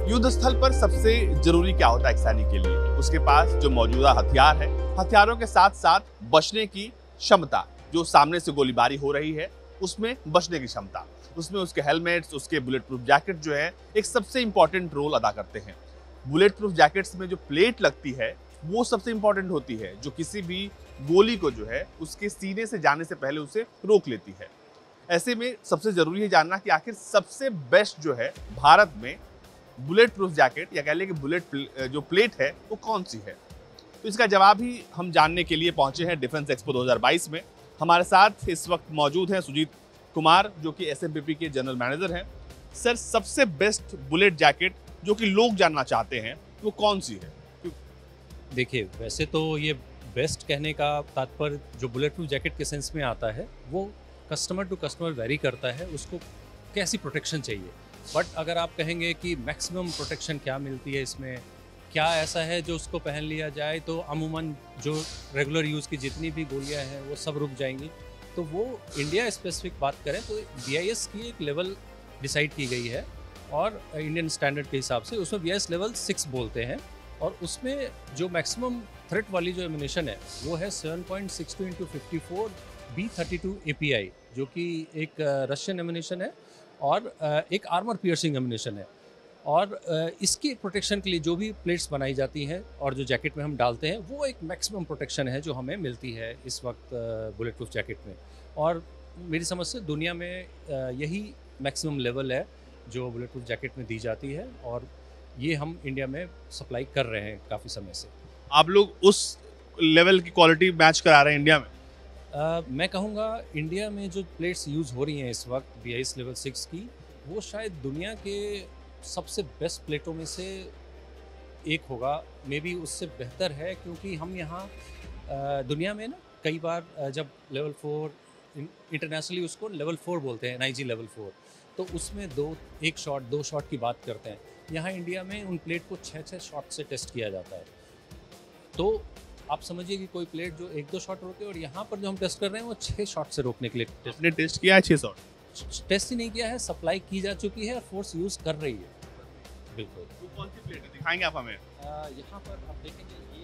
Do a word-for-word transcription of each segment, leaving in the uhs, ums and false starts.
युद्ध स्थल पर सबसे जरूरी क्या होता है एक सैनिक के लिए? उसके पास जो मौजूदा हथियार है, हथियारों के साथ साथ बचने की क्षमता, जो सामने से गोलीबारी हो रही है उसमें बचने की क्षमता, उसमें उसके हेलमेट्स, उसके बुलेट प्रूफ जैकेट जो है एक सबसे इंपॉर्टेंट रोल अदा करते हैं। बुलेट प्रूफ जैकेट्स में जो प्लेट लगती है वो सबसे इंपॉर्टेंट होती है, जो किसी भी गोली को जो है उसके सीने से जाने से पहले उसे रोक लेती है। ऐसे में सबसे जरूरी है जानना कि आखिर सबसे बेस्ट जो है भारत में बुलेट प्रूफ जैकेट या कह लें कि बुलेट प्ले, जो प्लेट है वो कौन सी है। तो इसका जवाब ही हम जानने के लिए पहुंचे हैं डिफेंस एक्सपो दो हज़ार बाईस में। हमारे साथ इस वक्त मौजूद हैं सुजीत कुमार, जो कि एस एम पी पी के जनरल मैनेजर हैं। सर, सबसे बेस्ट बुलेट जैकेट जो कि लोग जानना चाहते हैं वो कौन सी है? देखिए, वैसे तो ये बेस्ट कहने का तात्पर्य जो बुलेट प्रूफ जैकेट के सेंस में आता है वो कस्टमर टू कस्टमर वेरी करता है, उसको कैसी प्रोटेक्शन चाहिए। बट अगर आप कहेंगे कि मैक्सिमम प्रोटेक्शन क्या मिलती है इसमें, क्या ऐसा है जो उसको पहन लिया जाए तो अमूमन जो रेगुलर यूज़ की जितनी भी गोलियां हैं वो सब रुक जाएंगी, तो वो इंडिया स्पेसिफिक बात करें तो बी आई एस की एक लेवल डिसाइड की गई है और इंडियन स्टैंडर्ड के हिसाब से उसमें B I S level six बोलते हैं, और उसमें जो मैक्सिमम थ्रेट वाली जो एमिनेशन है वो है seven point six two into fifty four B thirty two A P I, जो कि एक रशियन एमिनेशन है और एक आर्मर पियर्सिंग एमिनेशन है। और इसकी प्रोटेक्शन के लिए जो भी प्लेट्स बनाई जाती हैं और जो जैकेट में हम डालते हैं वो एक मैक्सिमम प्रोटेक्शन है जो हमें मिलती है इस वक्त बुलेट प्रूफ जैकेट में। और मेरी समझ से दुनिया में यही मैक्सिमम लेवल है जो बुलेट प्रूफ जैकेट में दी जाती है, और ये हम इंडिया में सप्लाई कर रहे हैं काफ़ी समय से। आप लोग उस लेवल की क्वालिटी मैच करा रहे हैं इंडिया में? Uh, मैं कहूँगा इंडिया में जो प्लेट्स यूज़ हो रही हैं इस वक्त B I S level six की, वो शायद दुनिया के सबसे बेस्ट प्लेटों में से एक होगा, मे बी उससे बेहतर है, क्योंकि हम यहाँ दुनिया में ना कई बार जब लेवल फोर इंटरनेशनली उसको लेवल फोर बोलते हैं, N I J level four, तो उसमें दो एक शॉट दो शॉट की बात करते हैं। यहाँ इंडिया में उन प्लेट को छः छः शॉट से टेस्ट किया जाता है। तो आप समझिए कि कोई प्लेट जो एक दो शॉट रोके, और यहाँ पर जो हम टेस्ट कर रहे हैं वो छः शॉट से रोकने के लिए टेस्ट ने टेस्ट किया है। छः शॉट टेस्ट ही नहीं किया है, सप्लाई की जा चुकी है और फोर्स यूज़ कर रही है। बिल्कुल। वो कौन सी प्लेट है, दिखाएंगे आप हमें? यहाँ पर आप देखेंगे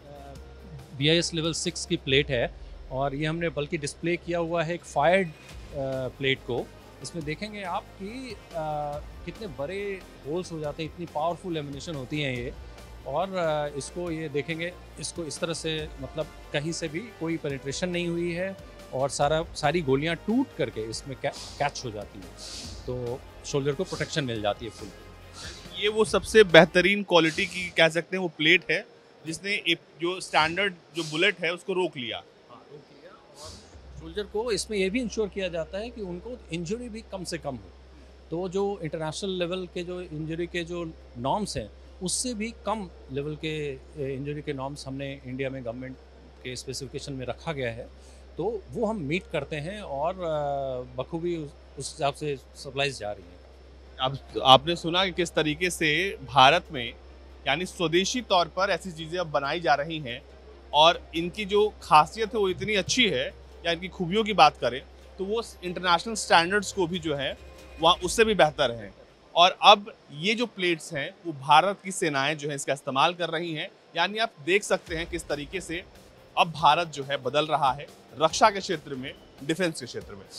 ये B I S level six की प्लेट है, और ये हमने बल्कि डिस्प्ले किया हुआ है एक फायर्ड प्लेट को। इसमें देखेंगे आप कि कितने बड़े होल्स हो जाते हैं, इतनी पावरफुल एमिनेशन होती हैं ये। और इसको ये देखेंगे, इसको इस तरह से मतलब कहीं से भी कोई पेनिट्रेशन नहीं हुई है, और सारा सारी गोलियां टूट करके इसमें कै, कैच हो जाती हैं, तो शोल्डर को प्रोटेक्शन मिल जाती है फुल। ये वो सबसे बेहतरीन क्वालिटी की कह सकते हैं वो प्लेट है जिसने एक जो स्टैंडर्ड जो बुलेट है उसको रोक लिया। हाँ, रोक लिया। और शोल्डर को इसमें यह भी इंश्योर किया जाता है कि उनको इंजरी भी कम से कम हो, तो जो इंटरनेशनल लेवल के जो इंजरी के जो नॉर्म्स हैं उससे भी कम लेवल के इंजरी के नॉर्म्स हमने इंडिया में गवर्नमेंट के स्पेसिफिकेशन में रखा गया है, तो वो हम मीट करते हैं और बखूबी उस हिसाब से सप्लाईज जा रही हैं। आप आपने सुना कि किस तरीके से भारत में यानी स्वदेशी तौर पर ऐसी चीज़ें अब बनाई जा रही हैं, और इनकी जो खासियत है वो इतनी अच्छी है, या इनकी खूबियों की बात करें तो वो इंटरनेशनल स्टैंडर्ड्स को भी जो है वहाँ उससे भी बेहतर है। और अब ये जो प्लेट्स हैं वो भारत की सेनाएं जो है इसका इस्तेमाल कर रही हैं। यानी आप देख सकते हैं किस तरीके से अब भारत जो है बदल रहा है रक्षा के क्षेत्र में, डिफेंस के क्षेत्र में।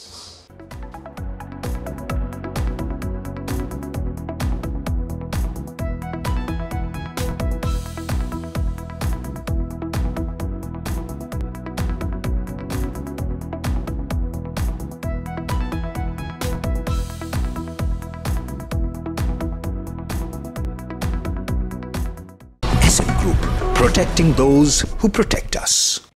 Protecting those who protect us.